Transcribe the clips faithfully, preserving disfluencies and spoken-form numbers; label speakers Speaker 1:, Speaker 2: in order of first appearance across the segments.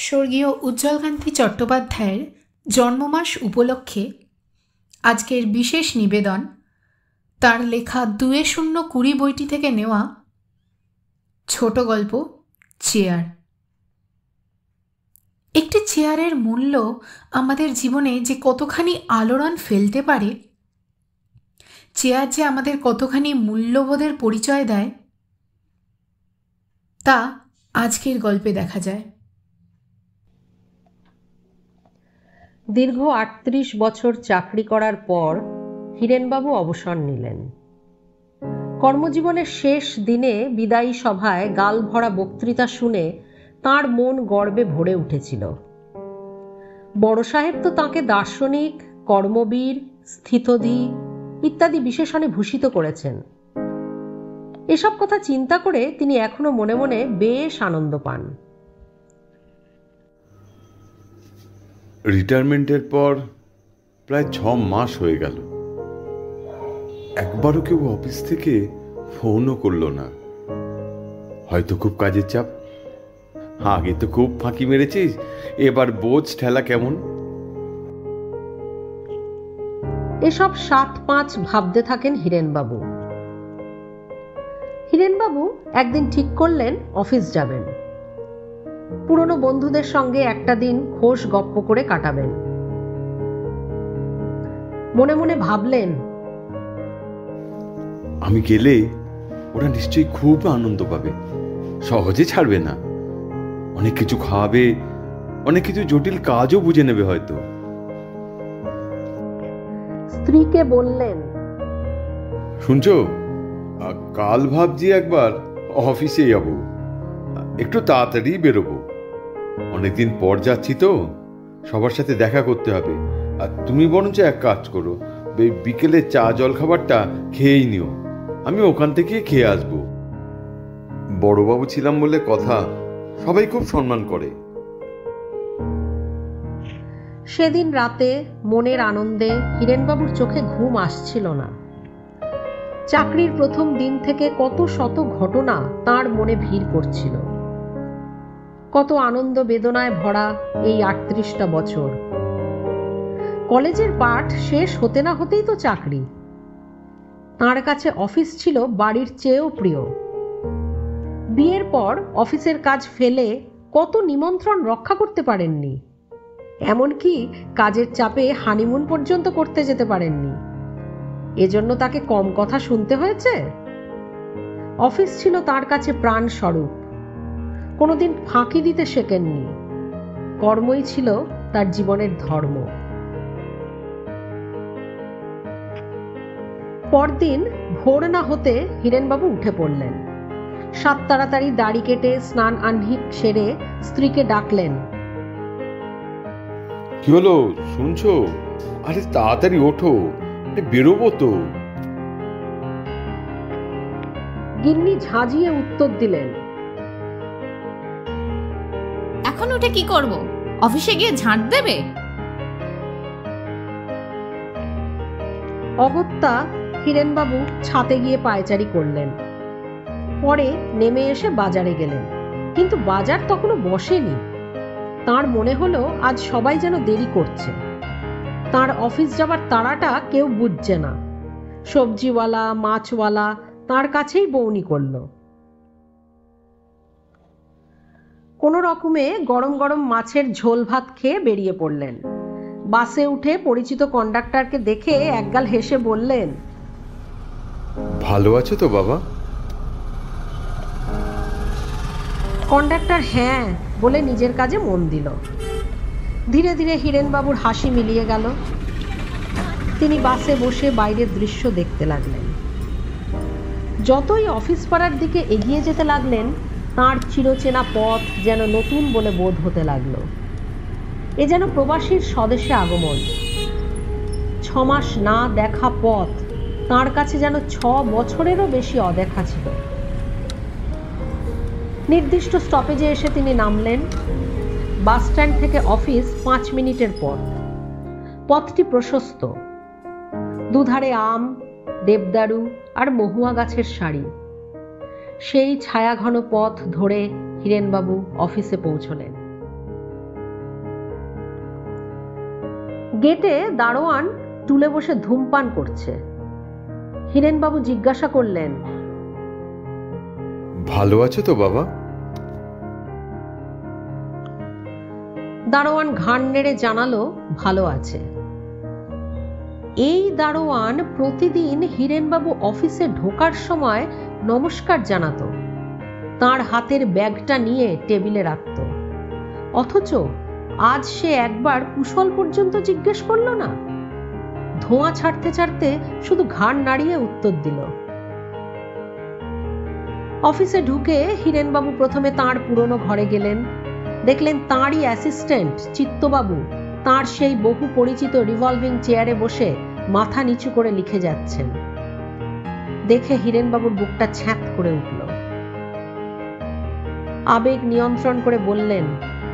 Speaker 1: স্বর্গীয় উজ্জ্বলকান্তি চট্টোপাধ্যায়ের জন্মমাস উপলক্ষে আজকের বিশেষ নিবেদন তার লেখা দুয়ে শূন্য কুড়ি বইটি থেকে নেওয়া ছোট গল্প চেয়ার। একটি চেয়ারের মূল্য আমাদের জীবনে যে কতখানি আলোড়ন ফেলতে পারে, চেয়ার যে আমাদের কতখানি মূল্যবোধের পরিচয় দেয়, তা আজকের গল্পে দেখা যায়।
Speaker 2: দীর্ঘ আটত্রিশ বছর চাকরি করার পর হিরেনবাবু অবসর নিলেন। কর্মজীবনের শেষ দিনে বিদায়ী সভায় গাল ভরা বক্তৃতা শুনে তাঁর মন গর্বে ভরে উঠেছিল। বড় সাহেব তো তাঁকে দার্শনিক, কর্মবীর, স্থিতধী ইত্যাদি বিশেষণে ভূষিত করেছেন। এসব কথা চিন্তা করে তিনি এখনো মনে মনে বেশ আনন্দ পান।
Speaker 3: রিটায়ারমেন্টের পর প্রায় ছ মাস হয়ে গেল, একবারও কেউ অফিস থেকে ফোনও করলো না। হয়তো খুব কাজের চাপ, আগে তো খুব ফাঁকি মেরেছিস, এবার বোঝ ঠেলা কেমন।
Speaker 2: এসব সাত পাঁচ ভাবতে থাকেন হিরেনবাবু। হিরেনবাবু একদিন ঠিক করলেন অফিস যাবেন। পুরনো বন্ধুদের সঙ্গে একটা দিন খোশ গপ্প করে কাটাবেন। মনে মনে ভাবলেন,
Speaker 3: আমি গেলে ওরা নিশ্চয়ই খুব আনন্দ পাবে, সহজে ছাড়বে না, অনেক কিছু খাওয়াবে, অনেক কিছু জটিল কাজও বুঝে নেবে হয়তো।
Speaker 2: স্ত্রীকে বললেন,
Speaker 3: শুনছো, কাল ভাবছি একবার অফিসে যাবো, একটু তাড়াতাড়ি বেরোবো, অনেকদিন পর যাচ্ছি তো, সবার সাথে দেখা করতে হবে। আর তুমি বরঞ্চ এক কাজ করো, বিকেলে চা জল খাবারটা খেয়েই নিও, আমি ওখান থেকে খেয়ে আসবো। বড়বাবু ছিলাম বলে কথা, সবাই খুব সম্মান করে।
Speaker 2: সেদিন রাতে মনের আনন্দে হিরেনবাবুর চোখে ঘুম আসছিল না। চাকরির প্রথম দিন থেকে কত শত ঘটনা তার মনে ভিড় করছিল। কত আনন্দ বেদনায় ভরা এই আটত্রিশটা বছর। কলেজের পাঠ শেষ হতে না হতেই তো চাকরি। তার কাছে অফিস ছিল বাড়ির চেয়েও প্রিয়। বিয়ের পর অফিসের কাজ ফেলে কত নিমন্ত্রণ রক্ষা করতে পারেননি, এমনকি কাজের চাপে হানিমুন পর্যন্ত করতে যেতে পারেননি। এজন্য তাকে কম কথা শুনতে হয়েছে? অফিস ছিল তার কাছে প্রাণ স্বরূপ। কোনোদিন ফাঁকি দিতে শেখেননি। কর্মই ছিল তার জীবনের ধর্ম। পরদিন ভোর না হতে হিরেনবাবু উঠে পড়লেন। সাত তাড়াতাড়ি দাড়ি কেটে স্নান আহ্নিক সেরে স্ত্রীকে ডাকলেন,
Speaker 3: কি হলো শুনছো? আরে তাড়াতাড়ি ওঠো, বেরোবো তো।
Speaker 2: গিন্নি ঝাঁঝিয়ে উত্তর দিলেন,
Speaker 4: এখন উঠে কি করব? অফিসে গিয়ে ঝাঁট দেবে?
Speaker 2: অগত্যা হিরেনবাবু ছাতে গিয়ে পায়চারি করলেন। পরে নেমে এসে বাজারে গেলেন, কিন্তু বাজার তখনও বসেনি। তার মনে হলো আজ সবাই যেন দেরি করছে। তার অফিস যাবার তাড়াটা কেউ বুঝছে না। সবজিওয়ালা, মাছওয়ালা তার কাছেই বউনি করল। কোনো রকমে গরম গরম মাছের ঝোল ভাত খেয়ে বেরিয়ে পড়লেন। বাসে উঠে পরিচিত কন্ডাক্টরকে দেখে একগাল হেসে বললেন,
Speaker 3: ভালো আছো তো বাবা?
Speaker 2: কন্ডাক্টর হ্যাঁ বলে নিজের কাজে মন দিল। ধীরে ধীরে হিরেনবাবুর হাসি মিলিয়ে গেল। তিনি বাসে বসে বাইরের দৃশ্য দেখতে লাগলেন। যতই অফিস পাড়ার দিকে এগিয়ে যেতে লাগলেন, তাঁর চিরচেনা পথ যেন নতুন বলে বোধ হতে লাগলো। এ যেন প্রবাসীর স্বদেশে আগমন। ছমাস না দেখা পথ তাঁর কাছে যেন ছ বছরেরও বেশি অদেখা ছিল। নির্দিষ্ট স্টপেজে এসে তিনি নামলেন। বাস স্ট্যান্ড থেকে অফিস পাঁচ মিনিটের পথ। পথটি প্রশস্ত, দুধারে আম, দেবদারু আর মহুয়া গাছের সারি। সেই ছায়াঘন পথ ধরে হিরেনবাবু অফিসে পৌঁছলেন। গেটে দারোয়ান টুলে বসে ধূমপান করছে। হিরেনবাবু জিজ্ঞাসা করলেন,
Speaker 3: ভালো আছো তো বাবা?
Speaker 2: দারোয়ান ঘাড় নেড়ে জানালো, ভালো আছে। এই দারোয়ান প্রতিদিন হিরেনবাবু অফিসে ঢোকার সময় নমস্কার জানাতো, তার হাতের ব্যাগটা নিয়ে টেবিলে রাখত। অথচ আজ সে একবার কুশল পর্যন্ত জিজ্ঞেস করলো না। ধোঁয়া ছাড়তে ছাড়তে শুধু ঘাড় নাড়িয়ে উত্তর দিল। অফিসে ঢুকে হিরেনবাবু প্রথমে তাঁর পুরনো ঘরে গেলেন। দেখলেন তাঁরই অ্যাসিস্ট্যান্ট চিত্তবাবু তাঁর সেই বহু পরিচিত রিভলভিং চেয়ারে বসে মাথা নিচু করে লিখে যাচ্ছেন। দেখে হিরেনবাবুর বুকটা ছ্যাঁত করে উঠল। আবেগ নিয়ন্ত্রণ করে বললেন,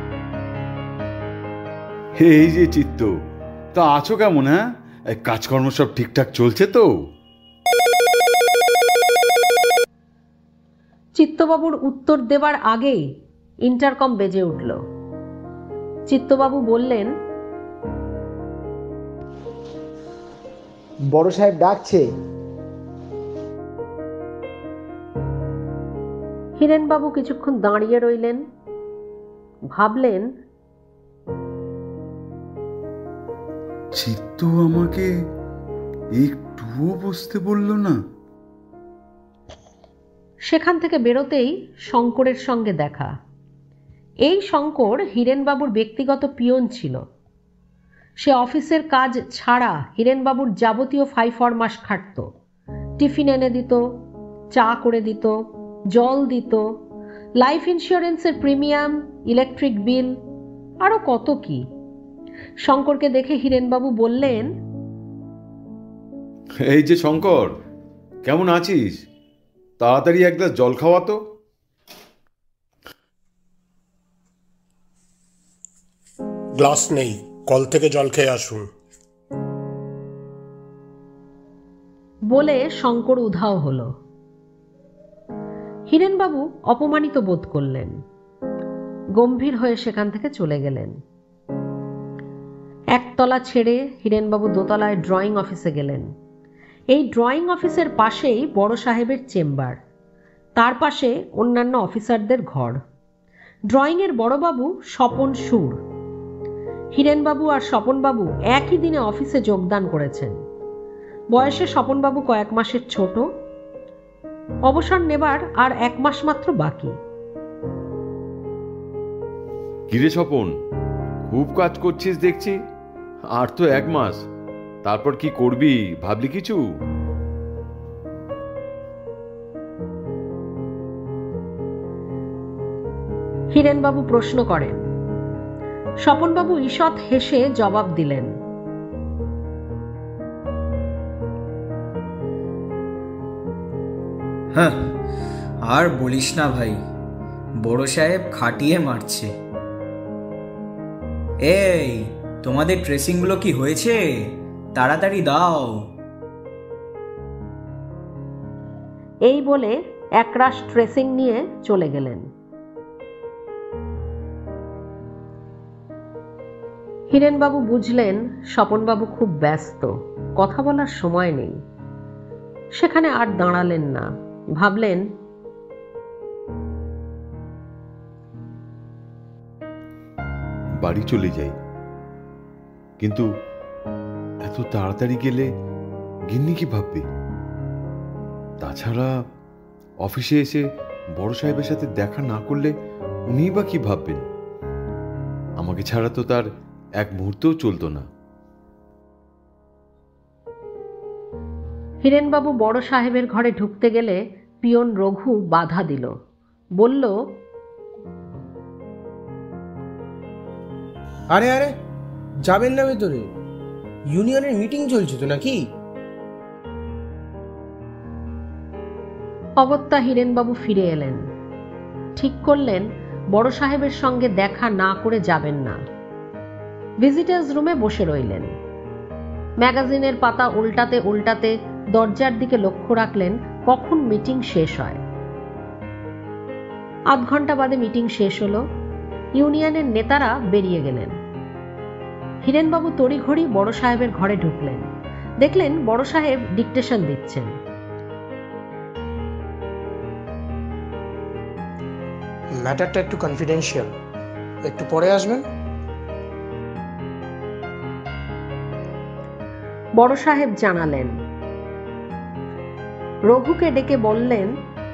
Speaker 3: এই যে চিত্ত, তা আছো কেমন? হ্যাঁ, কাজকর্ম সব ঠিকঠাক চলছে তো?
Speaker 2: চিত্তবাবুর উত্তর দেবার আগেই ইন্টারকম বেজে উঠল। চিত্তবাবু বললেন,
Speaker 5: বড় সাহেব ডাকছে।
Speaker 2: হিরেনবাবু কিছুক্ষণ দাঁড়িয়ে রইলেন, ভাবলেন,
Speaker 3: চিত্ত আমাকে একটুও বসতে বলল না।
Speaker 2: সেখান থেকে বেরোতেই শঙ্করের সঙ্গে দেখা। এই শঙ্কর হিরেনবাবুর ব্যক্তিগত পিয়ন ছিল। সে অফিসের কাজ ছাড়া হিরেনবাবুর যাবতীয় ফাই ফরমাস খাটত। টিফিন এনে দিত, চা করে দিত, জল দিত, লাইফ ইন্স্যুরেন্সের প্রিমিয়াম, ইলেকট্রিক বিল, আরো কত কি। শঙ্করকে দেখে হিরেনবাবু বললেন,
Speaker 3: এই যে শঙ্কর, কেমন আছিস? তাড়াতাড়ি এক গ্লাস জল খাওয়া তো।
Speaker 6: গ্লাস নেই, কল থেকে জল খেয়ে আসুন।
Speaker 2: বলে শঙ্কর উধাও হল। হিরেনবাবু অপমানিত বোধ করলেন, গম্ভীর হয়ে সেখান থেকে চলে গেলেন। একতলা ছেড়ে হিরেনবাবু দোতলায় ড্রয়িং অফিসে গেলেন। এই ড্রয়িং অফিসের পাশেই বড় সাহেবের চেম্বার, তার পাশে অন্যান্য অফিসারদের ঘর। ড্রয়িংয়ের বড়বাবু স্বপন সুর। হিরেনবাবু আর স্বপনবাবু একই দিনে অফিসে যোগদান করেছেন। বয়সে স্বপনবাবু কয়েক মাসের ছোট, অবসর নেবার আর এক মাস মাত্র বাকি।
Speaker 3: কিরে স্বপন, খুব কাজ করছিস দেখছি। আর তো এক মাস, তারপর কি করবি ভাবলি কিছু?
Speaker 2: হিরেনবাবু প্রশ্ন করেন। স্বপনবাবু ঈষৎ হেসে জবাব দিলেন,
Speaker 7: হ্যাঁ, আর বলিস না ভাই, বড় সাহেব খাটিয়ে মারছে। এই, তোমাদের ট্রেসিংগুলো কি হয়েছে? তাড়াতাড়ি দাও।
Speaker 2: এই বলে একরাশ ট্রেসিং নিয়ে চলে গেলেন। হিরেনবাবু বুঝলেন স্বপনবাবু খুব ব্যস্ত, কথা বলার সময় নেই। সেখানে আর দাঁড়ালেন না, ভাবলেন,
Speaker 3: বাড়ি চলে যাই। কিন্তু এত তাড়াতাড়ি গেলে গিন্নি কি ভাববে? তাছাড়া অফিসে এসে বড় সাহেবের সাথে দেখা না করলে উনিই বা কি ভাববেন? আমাকে ছাড়া তো তার এক মুহূর্তও চলতো না।
Speaker 2: হিরেনবাবু বড় সাহেবের ঘরে ঢুকতে গেলে পিয়ন রঘু বাধা দিল, বলল,
Speaker 5: আরে আরে, যাবেন না ভেতরে? ইউনিয়নের মিটিং চলছে তো নাকি?
Speaker 2: অগত্যা হিরেনবাবু ফিরে এলেন। ঠিক করলেন বড় সাহেবের সঙ্গে দেখা না করে যাবেন না। ভিজিটার্স রুমে বসে রইলেন। ম্যাগাজিনের পাতা উল্টাতে উল্টাতে দরজার দিকে লক্ষ্য রাখলেন কখন মিটিং শেষ হয়। আধ ঘন্টা বাদে মিটিং শেষ হলো। ইউনিয়নের নেতারা বেরিয়ে গেলেন। হিরেনবাবু তড়িঘড়ি বড় সাহেবের ঘরে ঢুকলেন। দেখলেন বড় সাহেব ডিকটেশন দিচ্ছেন।
Speaker 6: ম্যাটারটা একটু কনফিডেন্সিয়াল, একটু পরে আসবেন।
Speaker 2: বড় সাহেব জানালেন। রঘুকে ডেকে বললেন,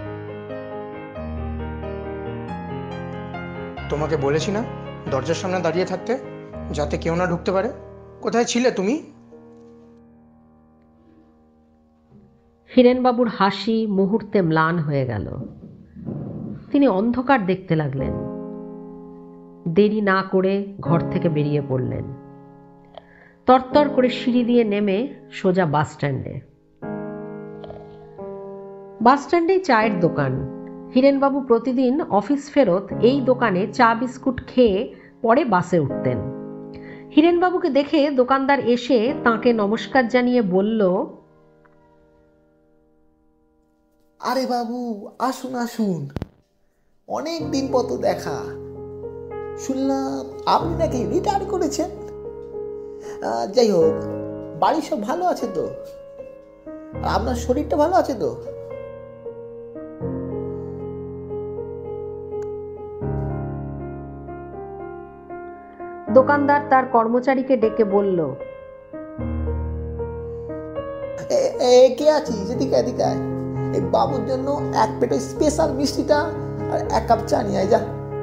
Speaker 6: তোমাকে বলেছি না দরজার সামনে দাঁড়িয়ে থাকতে, যাতে কেউ না ঢুকতে পারে। কোথায় ছিলে তুমি?
Speaker 2: হিরেনবাবুর হাসি মুহূর্তে ম্লান হয়ে গেল। তিনি অন্ধকার দেখতে লাগলেন। দেরি না করে ঘর থেকে বেরিয়ে পড়লেন। তরতর করে সিঁড়ি দিয়ে নেমে সোজা বাস স্ট্যান্ডে। বাস স্ট্যান্ডেই চায়ের দোকান। হিরেনবাবু প্রতিদিন অফিস ফেরত এই দোকানে চা বিস্কুট খেয়ে পরে বাসে উঠতেন। হিরেনবাবুকে দেখে দোকানদার এসে তাঁকে নমস্কার জানিয়ে বলল,
Speaker 8: আরে বাবু, আসুন আসুন, অনেক দিন পর তো দেখা। শুনলাম আপনি নাকি রিটায়ার করেছেন। যাই হোক, বাড়ির সব ভালো আছে তো? আর আপনার শরীরটা ভালো আছে তো?
Speaker 2: দোকানদার তার কর্মচারীকে ডেকে বলল,
Speaker 8: কে আছিস? এদিকে এদিকে আয়। এই বাবুর জন্য এক প্লেট স্পেশাল মিষ্টিটা আর এক কাপ চা নিয়ে আয় যা।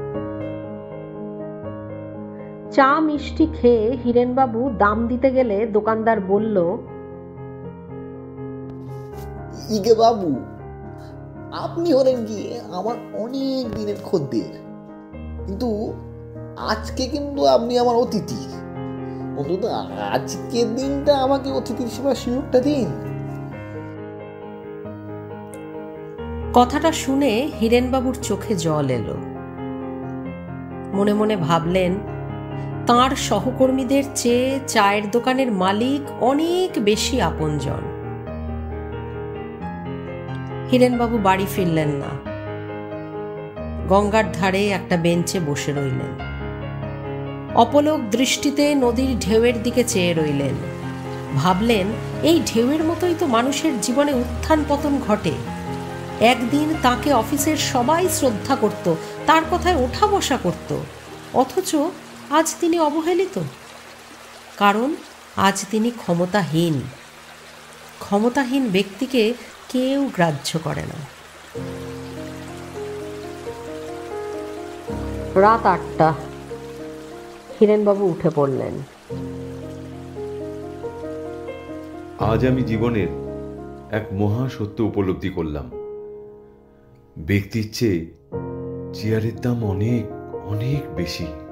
Speaker 2: চা মিষ্টি খেয়ে হিরেনবাবু দাম দিতে গেলে দোকানদার বলল,
Speaker 8: ইগে বাবু, আপনি হলেন গিয়ে আমার অনেক দিনের খদ্দের, কিন্তু আজকে কিন্তু আপনি আমার অতিথি। অন্তত আজকের দিনটা আমাকে অতিথির সেবার সুযোগটা দিন।
Speaker 2: কথাটা শুনে হিরেনবাবুর চোখে জল এলো। মনে মনে ভাবলেন, তাঁর সহকর্মীদের চেয়ে চায়ের দোকানের মালিক অনেক বেশি আপনজন। হিরেনবাবু বাড়ি ফিরলেন না। গঙ্গার ধারে একটা বেঞ্চে বসে রইলেন। অপলক দৃষ্টিতে নদীর ঢেউয়ের দিকে চেয়ে রইলেন। ভাবলেন, এই ঢেউয়ের মতোই তো মানুষের জীবনে উত্থান পতন ঘটে। একদিন তাকে অফিসের সবাই শ্রদ্ধা করত, তার কথায় ওঠা বসা করত, অথচ আজ তিনি অবহেলিত। কারণ আজ তিনি ক্ষমতাহীন। ক্ষমতাহীন ব্যক্তিকে কেউ গ্রাহ্য করে না। রাত আটটা। হিরেনবাবু উঠে পড়লেন।
Speaker 3: আজ আমি জীবনের এক মহা সত্য উপলব্ধি করলাম। ব্যক্তির চেয়ে চেয়ারের দাম অনেক অনেক বেশি।